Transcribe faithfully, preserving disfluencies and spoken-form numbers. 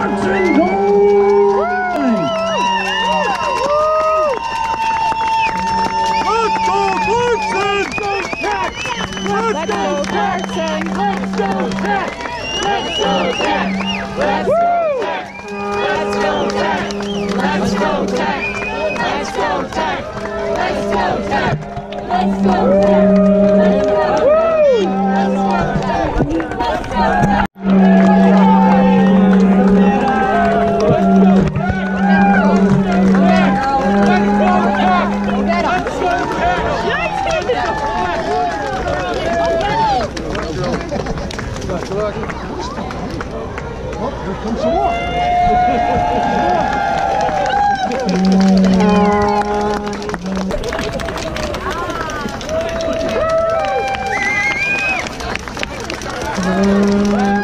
Clarkson goal! Let's go Clarkson! Let's go Clarkson! Let's go Tech! Let's go Tech! Let's go Tech! Let's go Tech! Let's go Tech! Let's go Tech! Let's go Tech! Let's go Tech! Let's go Tech! Let's go Tech! Oh, here comes some more. Let's go!